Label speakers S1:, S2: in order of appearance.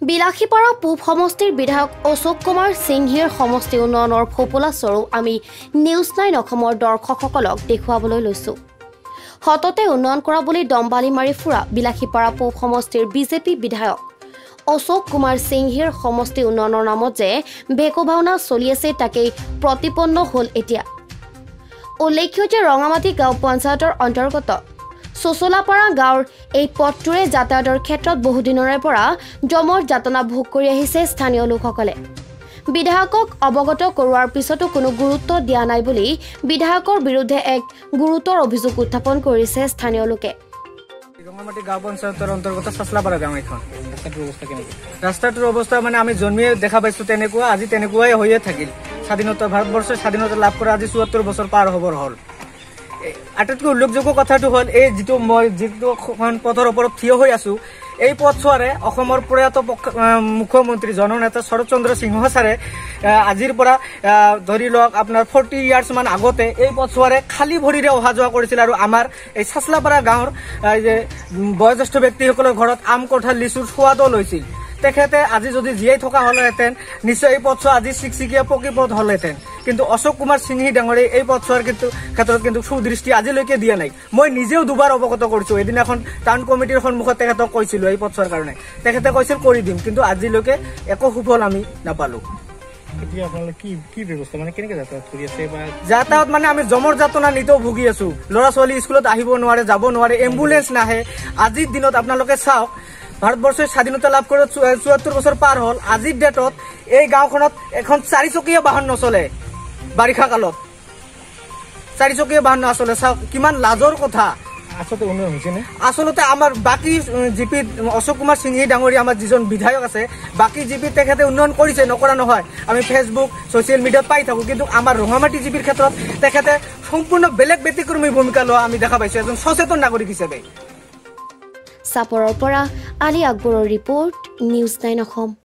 S1: বিলাসীপাৰা পূব সমষ্টিৰ বিধায়ক অশোক কুমাৰ সিংহিৰ সমষ্টি উন্নয়নৰ ফোপোলা স্বৰূপ আমি নিউজ 9 অসমৰ দৰ্শকসকলক দেখুৱাবলৈ লৈছো। হততে উন্নয়ন কৰা বুলি দম্বালি মাৰি ফুৰা বিলাসীপাৰা পূব সমষ্টিৰ বিজেপি বিধায়ক অশোক কুমাৰ সিংহিৰ সমষ্টি উন্নয়নৰ নামত যে বেকো ভাওনা চলি আছে তাকেই প্ৰতিপন্ন হ'ল এতিয়া। উল্লেখ্য যে ৰঙামাটি গাঁও পঞ্চায়তৰ অন্তৰ্গত সোচলাপাৰা গাঁৱৰ এই পথটোৰে যাতায়াতৰ ক্ষেত্ৰত বহুদিনৰে পৰা জমৰ যাতনা ভোগ কৰি আহিছে স্থানীয় লোকসকলে। বিধায়কক অৱগত কৰোৱাৰ পিছতো কোনো গুৰুত্ব দিয়া নাই বুলি বিধায়কৰ বিৰুদ্ধে এক গুৰুতৰ অভিযোগ উত্থাপন কৰিছে স্থানীয় লোকে।
S2: ৰঙামাটি গাঁও পঞ্চায়তৰ অন্তৰ্গত সোচলাপাৰা গাঁও এখন ৰাস্তাটোৰ অৱস্থা মানে আমি জন্মিয়ে দেখা পাইছো তেনেকুৱা আজি তেনেকুৱাই হৈয়ে থাকিল। স্বাধীনতা ভাৰতবৰ্ষৰ স্বাধীনতা লাভ কৰা আজি ৭৪ বছৰ পাৰ হ'বৰ হ'ল। আটাইতকৈ উল্লেখযোগ্য কথাটো হ'ল এই যিটো পথৰ ওপৰত থিয় হৈ আছো এই পথছোৱাৰে অসমৰ প্ৰয়াত মুখ্যমন্ত্ৰী জননেতা শৰৎ চন্দ্ৰ সিংহ ছাৰে আজিৰ পৰা ধৰি লওক আপোনাৰ 40 ইয়াৰ্ছ মান আগতে এই পথছোৱাৰে খালী ভৰিৰে অহা যোৱা কৰিছিল আৰু আমাৰ এই সোচলাপাৰা গাঁৱৰ যে বয়োজ্যেষ্ঠ ব্যক্তিসকলৰ ঘৰত আম কঁঠাল লিচুৰ সোৱাদো লৈছিল। তেখেতে আজি যদি জীয়াই থকা হ'লেহেঁতেন নিশ্চয় এই পথছোৱা আজি চিকচিকীয়া পকী পথ হ'লহেঁতেন। কিন্তু অশোক কুমাৰ সিংহি ডাঙৰে এই পথছোৱাৰ ক্ষেত্ৰত কিন্তু সুদৃষ্টি আজিলৈকে দিয়া নাই। মই নিজেও দুবাৰ অৱগত কৰিছো। এদিনাখন টাউন কমিটিৰ সন্মুখত তেখেতক কৈছিলো এই পথছোৱাৰ কাৰণে, তেখেতে কৈছিল কৰি দিম, কিন্তু আজিলৈকে একো সুফল আমি নাপালো। যাতায়াত মানে আমি জমৰ যাতনা নিতেও ভুগি আছো। ল'ৰা ছোৱালী স্কুলত আহিব নোৱাৰে, যাব নোৱাৰে, এম্বুলেন্স নাহে। আজিৰ দিনত আপোনালোকে চাওক, ভাৰতবৰ্ষৰ স্বাধীনতা লাভ কৰি ৭৪ বছৰ পাৰ হ'ল। আজিৰ ডেটত এই গাঁওখনত এখন 4চকীয়া বাহন নচলে। বাৰিষা কালত 4চকীয়া বাহন নচলে। চাওক কিমান লাজৰ কথা। আচলতে আমাৰ বাকী জিপি অশোক কুমাৰ সিংহি ডাঙৰীয়া আমাৰ যিজন বিধায়ক আছে বাকী জিপি তেখেতে উন্নয়ন কৰিছে, নকৰা নহয়। আমি ফেচবুক ছচিয়েল মিডিয়াত পাই থাকো। কিন্তু আমাৰ ৰঙামাটি জিপিৰ ক্ষেত্ৰত তেখেতে সম্পূৰ্ণ বেলেগ ব্যতিক্ৰমী ভূমিকা লোৱা আমি দেখা পাইছো এজন সচেতন নাগৰিক হিচাপে।
S1: চাপৰৰ পৰা আলী আকবৰৰ ৰিপৰ্ট, নিউজ 9 অসম।